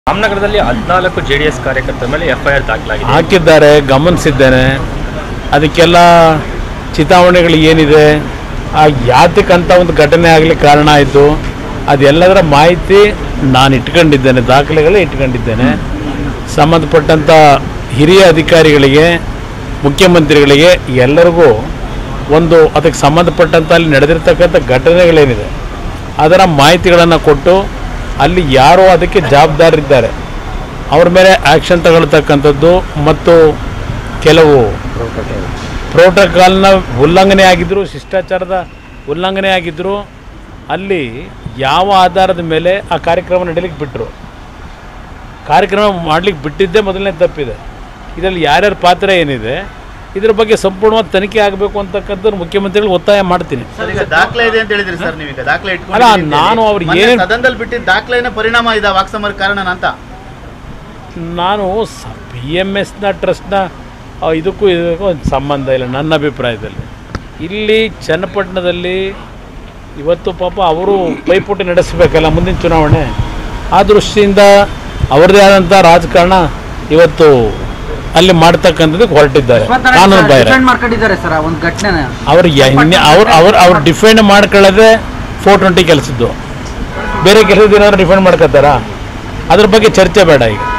ರಾಮನಗರದಲ್ಲಿ 14 ಜೆಡಿಎಸ್ ಕಾರ್ಯಕರ್ತರ ಮೇಲೆ ಎಫ್ಐಆರ್ ದಾಖಲಾಗಿದೆ. ಹಾಕಿದ್ದಾರೆ, ಗಮನಿಸಿದ್ದೇನೆ. ಅದಕ್ಕೆಲ್ಲ ಚಿತಾವಣೆಗಳು ಏನಿದೆ, ಆ ಯಾತಕ್ಕಂಥ ಒಂದು ಘಟನೆ ಆಗಲಿಕ್ಕೆ ಕಾರಣ ಆಯಿತು, ಅದೆಲ್ಲದರ ಮಾಹಿತಿ ನಾನು ಇಟ್ಕೊಂಡಿದ್ದೇನೆ, ದಾಖಲೆಗಳೇ ಇಟ್ಕೊಂಡಿದ್ದೇನೆ. ಸಂಬಂಧಪಟ್ಟಂಥ ಹಿರಿಯ ಅಧಿಕಾರಿಗಳಿಗೆ, ಮುಖ್ಯಮಂತ್ರಿಗಳಿಗೆ ಎಲ್ಲರಿಗೂ ಒಂದು ಅದಕ್ಕೆ ಸಂಬಂಧಪಟ್ಟಂಥ ಅಲ್ಲಿ ನಡೆದಿರ್ತಕ್ಕಂಥ ಘಟನೆಗಳೇನಿದೆ ಅದರ ಮಾಹಿತಿಗಳನ್ನು ಕೊಟ್ಟು ಅಲ್ಲಿ ಯಾರೋ ಅದಕ್ಕೆ ಜವಾಬ್ದಾರಿದ್ದಾರೆ ಅವ್ರ ಮೇಲೆ ಆ್ಯಕ್ಷನ್ ತಗೊಳ್ತಕ್ಕಂಥದ್ದು ಮತ್ತು ಕೆಲವು ಪ್ರೋಟೋಕಾಲ್ನ ಉಲ್ಲಂಘನೆ ಆಗಿದ್ದರು, ಶಿಷ್ಟಾಚಾರದ ಉಲ್ಲಂಘನೆ ಆಗಿದ್ದರು. ಅಲ್ಲಿ ಯಾವ ಆಧಾರದ ಮೇಲೆ ಆ ಕಾರ್ಯಕ್ರಮ ನಡೀಲಿಕ್ಕೆ ಬಿಟ್ಟರು, ಕಾರ್ಯಕ್ರಮ ಮಾಡಲಿಕ್ಕೆ ಬಿಟ್ಟಿದ್ದೇ ಮೊದಲನೇ ತಪ್ಪಿದೆ. ಇದರಲ್ಲಿ ಯಾರ್ಯಾರ ಪಾತ್ರ ಏನಿದೆ ಇದ್ರ ಬಗ್ಗೆ ಸಂಪೂರ್ಣವಾಗಿ ತನಿಖೆ ಆಗಬೇಕು ಅಂತಕ್ಕಂಥದ್ದು ಮುಖ್ಯಮಂತ್ರಿಗಳು ಒತ್ತಾಯ ಮಾಡ್ತೀನಿ. ದಾಖಲೆ ಇದೆ ಅಂತ ಹೇಳಿದ್ರಿ ಸರ್, ನೀವೀಗ ದಾಖಲೆ ಅಲ್ಲ, ನಾನು ಅವ್ರು ಏನು ಸದನದಲ್ಲಿ ಬಿಟ್ಟಿದ್ದ ದಾಖಲೆನ ಪರಿಣಾಮ ಇದೆ ವಾಕ್ಸಮರ ಕಾರಣ ಅಂತ ನಾನು PMSನ ಟ್ರಸ್ಟ್ನ ಇದಕ್ಕೂ ಒಂದು ಸಂಬಂಧ ಇಲ್ಲ ನನ್ನ ಅಭಿಪ್ರಾಯದಲ್ಲಿ. ಇಲ್ಲಿ ಚನ್ನಪಟ್ಟಣದಲ್ಲಿ ಇವತ್ತು ಪಾಪ ಅವರು ಪೈಪೋಟಿ ನಡೆಸಬೇಕಲ್ಲ ಮುಂದಿನ ಚುನಾವಣೆ, ಆ ದೃಷ್ಟಿಯಿಂದ ಅವ್ರದ್ದೇ ಆದಂಥ ರಾಜಕಾರಣ ಇವತ್ತು ಅಲ್ಲಿ ಮಾಡ್ತಕ್ಕಂಥದ್ದಕ್ಕೆ ಹೊರಟಿದ್ದಾರೆ. ಕಾನೂನು ಬಾಹಿರ ಅವ್ರು ಡಿಫೆಂಡ್ ಮಾಡ್ಕೊಳ್ಳೋದೇ 420 ಕೆಲಸದ್ದು, ಬೇರೆ ಕೆಲಸದ ಏನಾದ್ರು ಡಿಫೆಂಡ್ ಮಾಡ್ಕೊತಾರಾ? ಅದ್ರ ಬಗ್ಗೆ ಚರ್ಚೆ ಬೇಡ ಈಗ.